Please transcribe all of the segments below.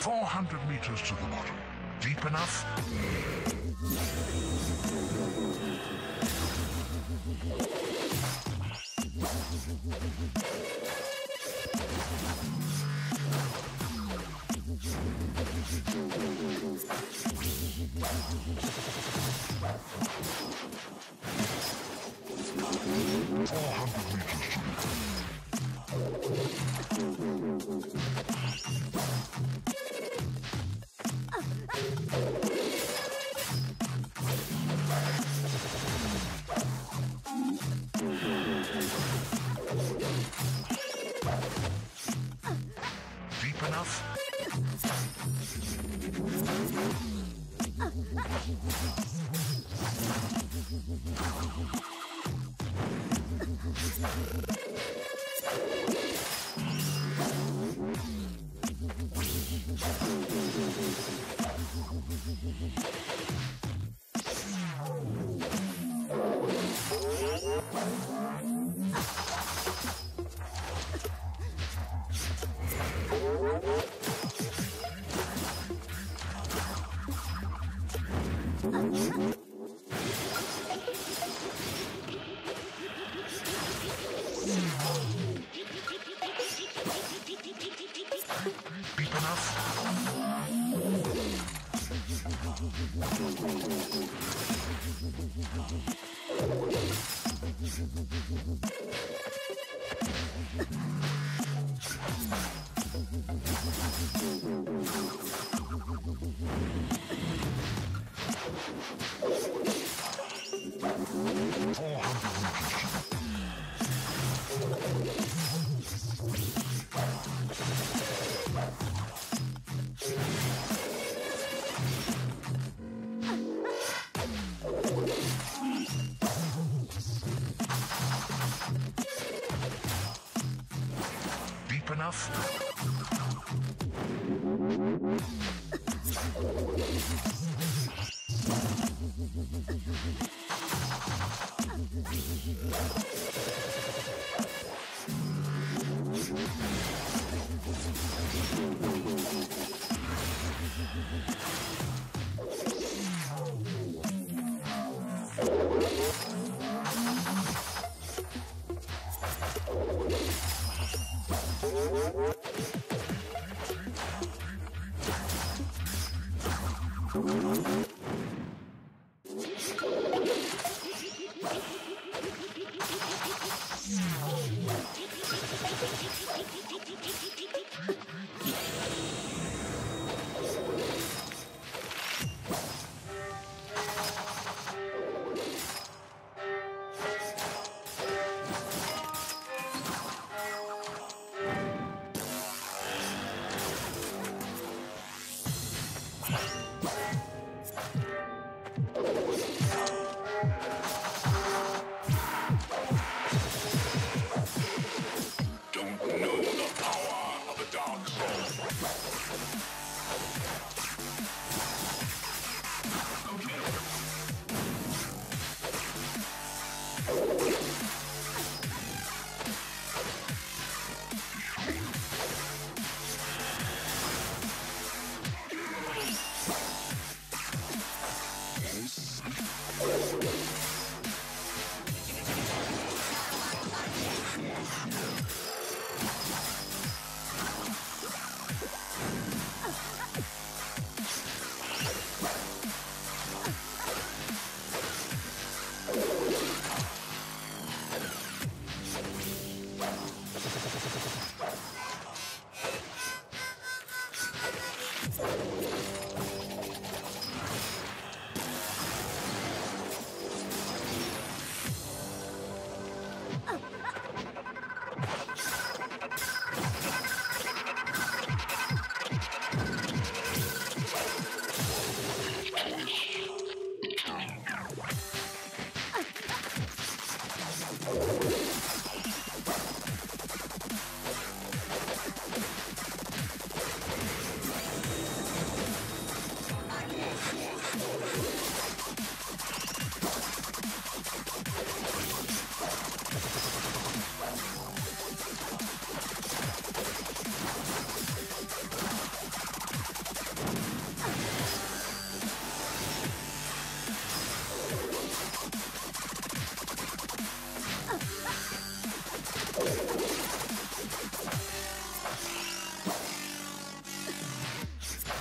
400 meters to the bottom. Deep enough? Deep enough? Deep enough?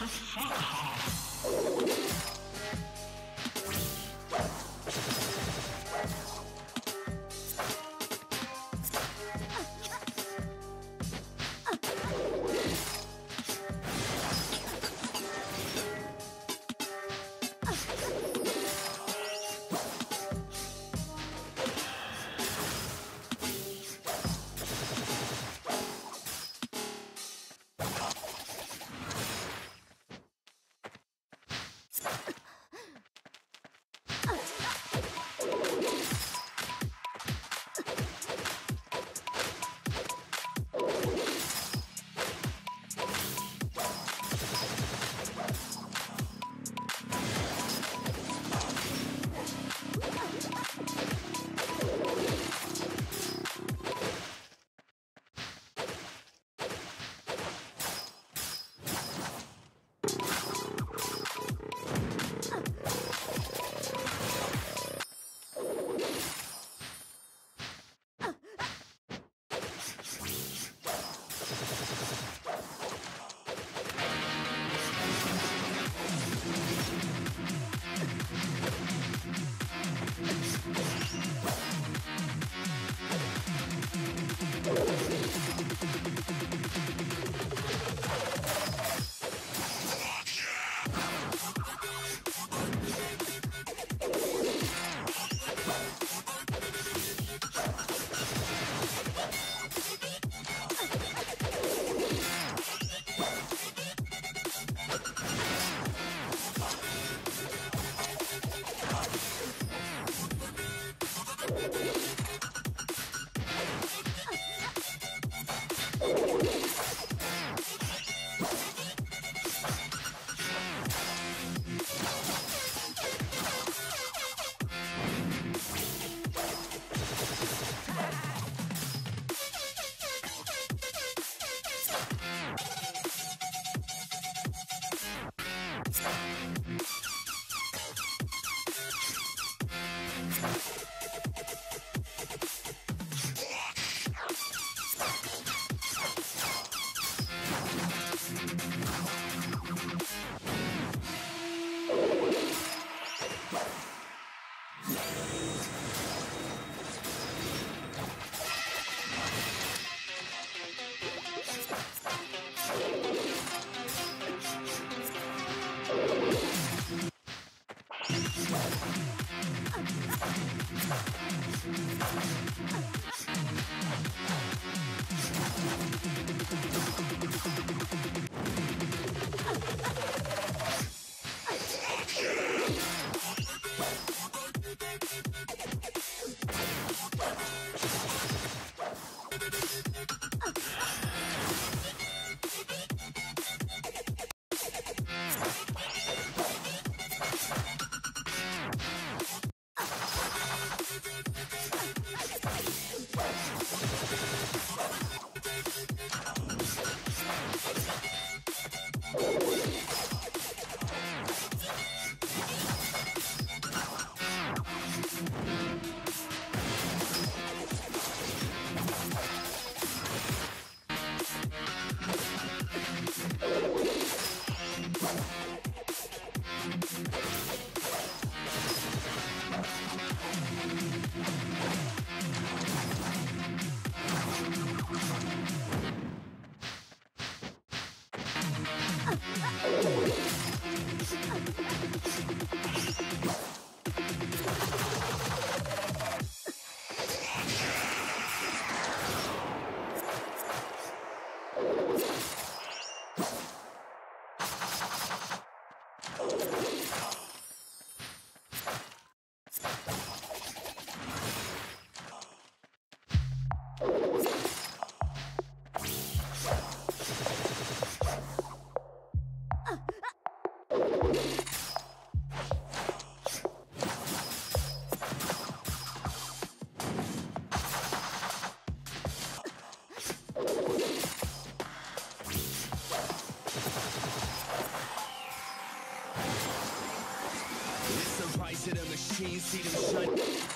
to the machine, see them shine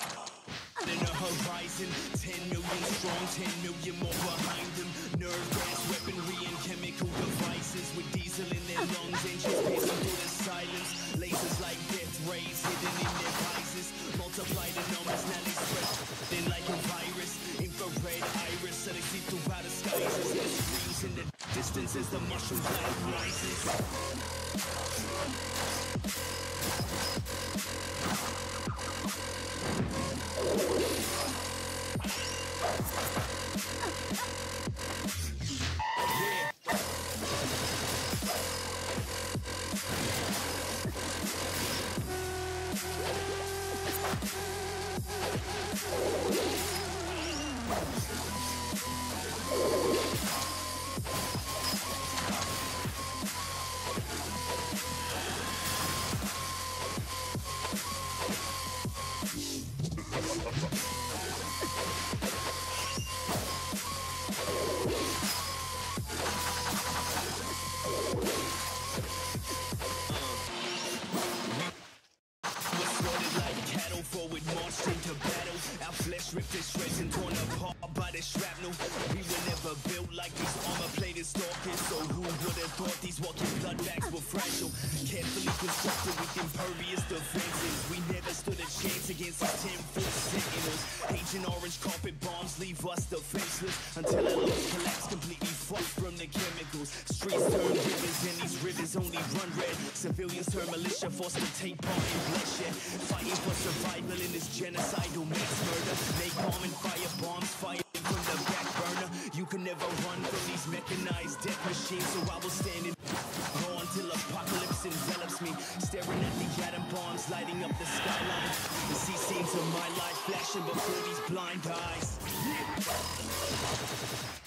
in the horizon. 10 million strong, 10 million more behind them. Nerve gas, weaponry, and chemical devices with diesel in their lungs. burns as the mushroom cloud rises. Forward marched into battle. Our flesh ripped to shreds and torn apart by the shrapnel. We were never built like these armor-plated stalkers. So who would have thought these walking blood bags were fragile? Carefully constructed with impervious defenses. We never stood a chance against these 10-foot sentinels. Agent orange carpet bombs leave us defenseless until our lungs collapse completely fucked from the chemicals. Streets turn rivers and these rivers only run red. Civilians turn militia, forced to take part in bloodshed. Fighting for survival in this genocidal mix murder. Napalm and fire bombs fighting from the back burner. You can never run from these mechanized death machines, so I will stand in awe until apocalypse envelops me. Staring at the atom bombs lighting up the skyline. The sea scenes of my life flashing before these blind eyes.